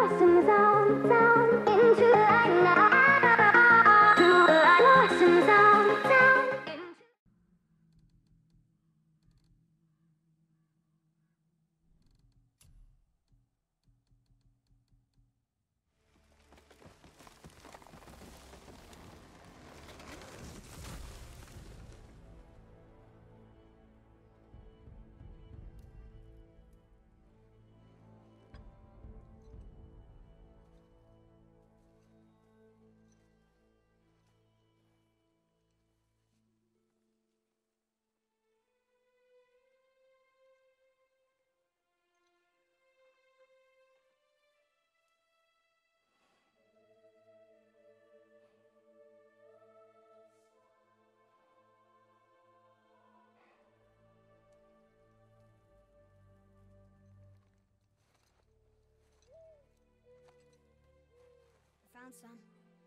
Found some.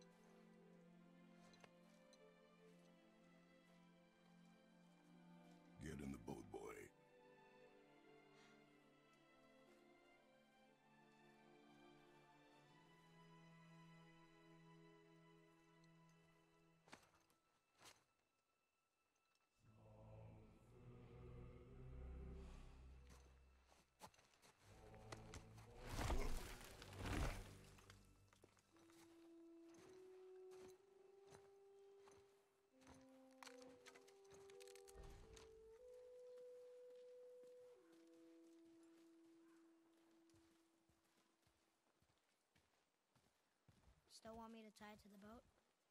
Get in the boat, boy. Still want me to tie it to the boat?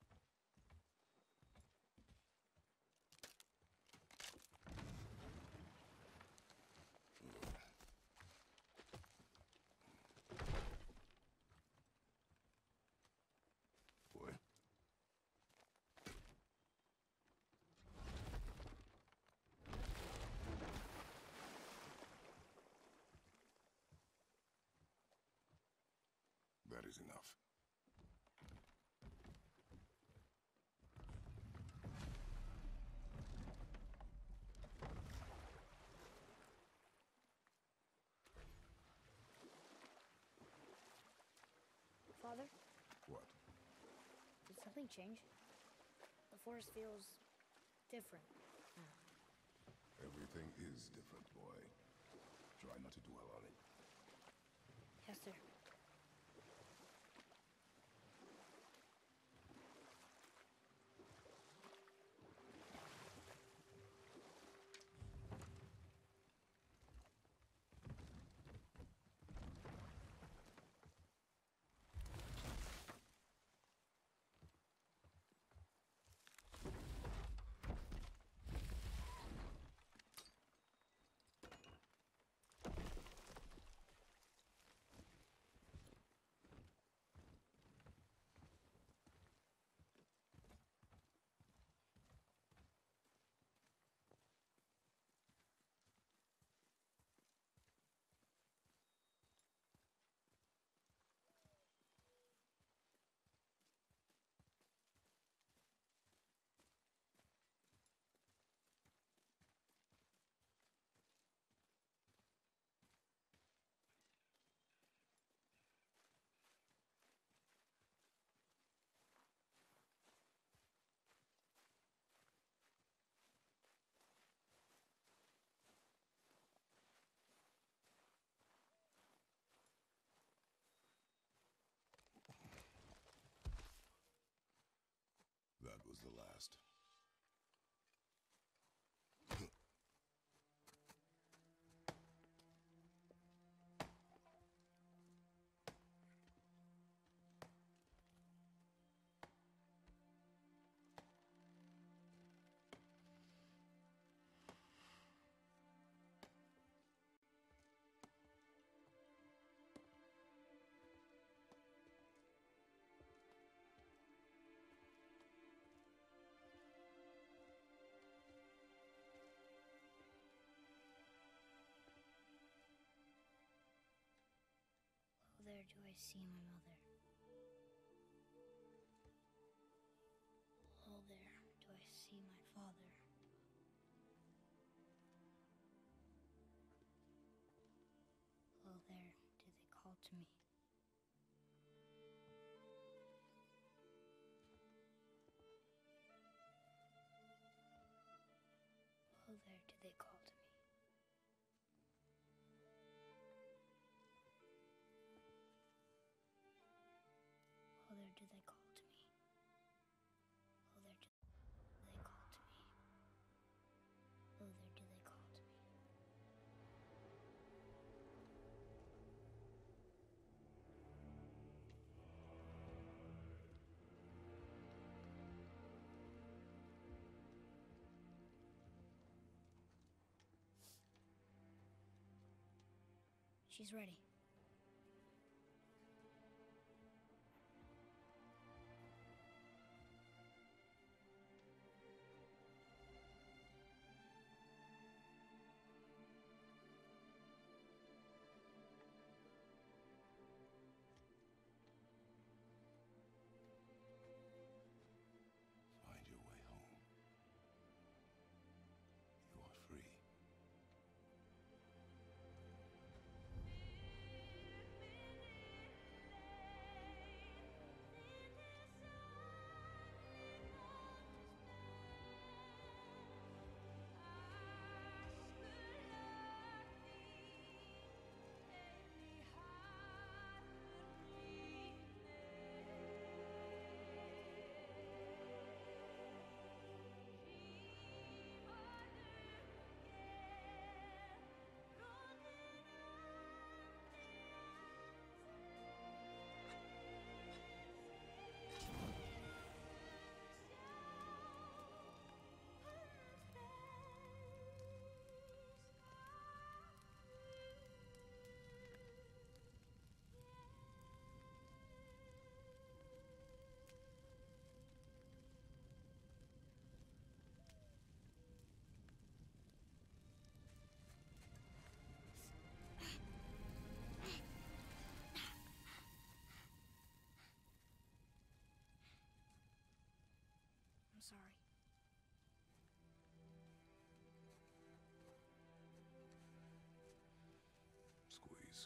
Boy. That is enough. Father? What? Did something change? The forest feels different. Everything is different, boy. Try not to dwell on it. Yes, sir. That was the last. Oh, there do I see my mother. Oh, there do I see my father. Oh, there do they call to me. do they call to me? Oh, there do they call to me? Oh, there do they call to me? She's ready. Find your way home. You are free. I'm sorry. Squeeze.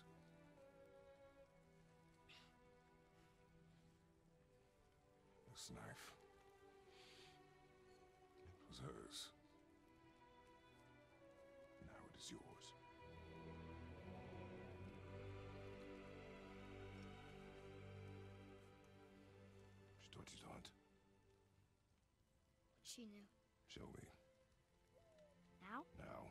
This knife. It was hers. Now it is yours. She taught you to hunt. She knew. Show me. Now? Now.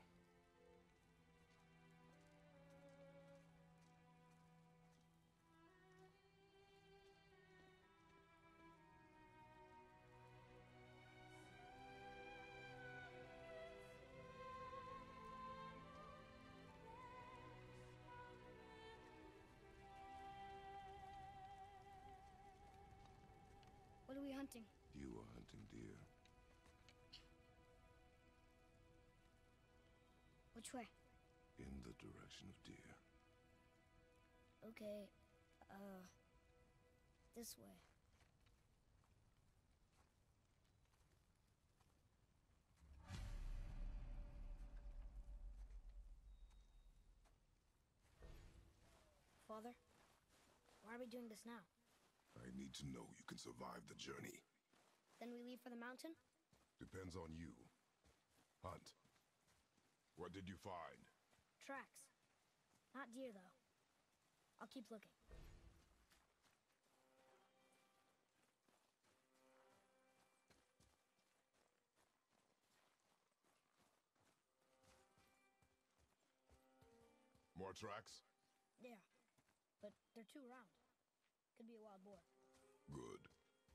What are we hunting? You are hunting deer. Which way? In the direction of deer. Okay, this way. Father, why are we doing this now? I need to know you can survive the journey. Then we leave for the mountain? Depends on you. Hunt. What did you find? Tracks. Not deer, though. I'll keep looking. More tracks? Yeah, but they're too round. Could be a wild boar. Good.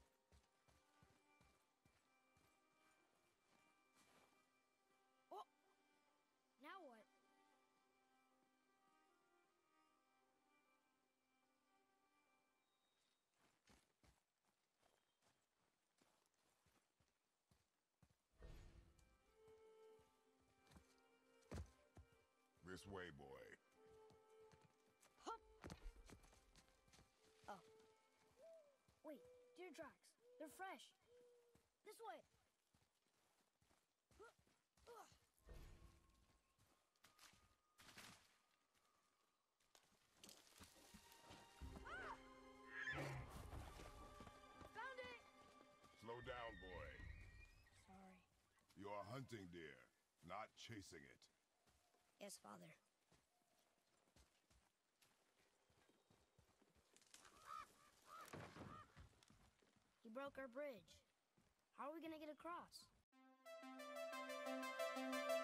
Oh! Now what? This way, boy. Hup! Oh. Wait, deer tracks. They're fresh. This way. Found it! Slow down, boy. Sorry. You are hunting deer, not chasing it. Yes, Father. broke our bridge. How are we gonna get across?